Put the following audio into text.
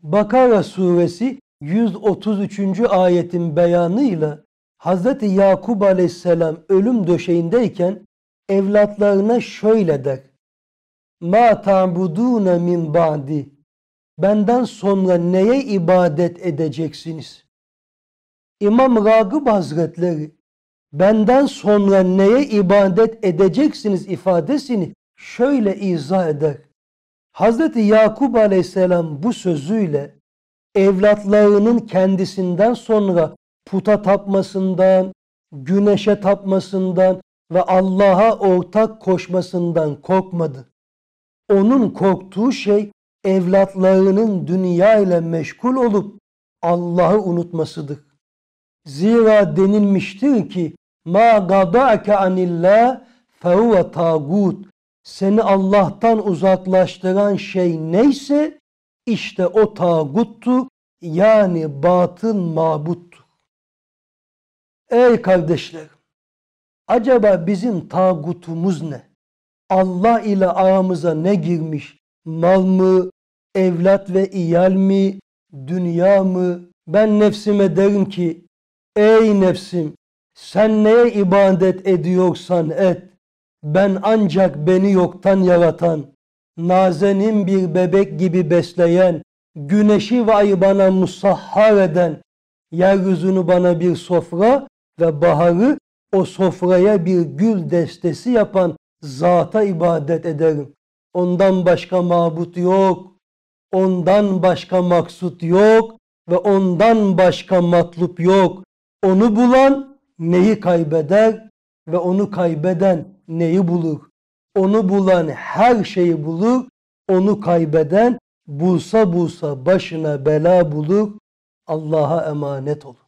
Bakara suresi 133. ayetin beyanıyla Hz. Yakub aleyhisselam ölüm döşeğindeyken evlatlarına şöyle der: "Ma ta'budûne min ba'di." Benden sonra neye ibadet edeceksiniz? İmam Ragıb Hazretleri benden sonra neye ibadet edeceksiniz ifadesini şöyle izah eder. Hz. Yakub aleyhisselam bu sözüyle evlatlarının kendisinden sonra puta tapmasından, güneşe tapmasından ve Allah'a ortak koşmasından korkmadı. Onun korktuğu şey evlatlarının dünya ile meşgul olup Allah'ı unutmasıdır. Zira denilmiştir ki ma gada'ke anillah fehuve tağut. Seni Allah'tan uzaklaştıran şey neyse işte o tağuttur, yani batıl mabuttur. Ey kardeşlerim, acaba bizim tağutumuz ne? Allah ile aramıza ne girmiş? Mal mı, evlat ve iyal mi, dünya mı? Ben nefsime derim ki, ey nefsim, sen neye ibadet ediyorsan et. Ben ancak beni yoktan yaratan, nazenin bir bebek gibi besleyen, güneşi ve ayı bana musahhar eden, yeryüzünü bana bir sofra ve baharı o sofraya bir gül destesi yapan zata ibadet ederim. Ondan başka mabut yok, ondan başka maksut yok ve ondan başka matlup yok. Onu bulan neyi kaybeder ve onu kaybeden neyi bulur? Onu bulan her şeyi bulur, onu kaybeden bulsa başına bela bulur. Allah'a emanet olun.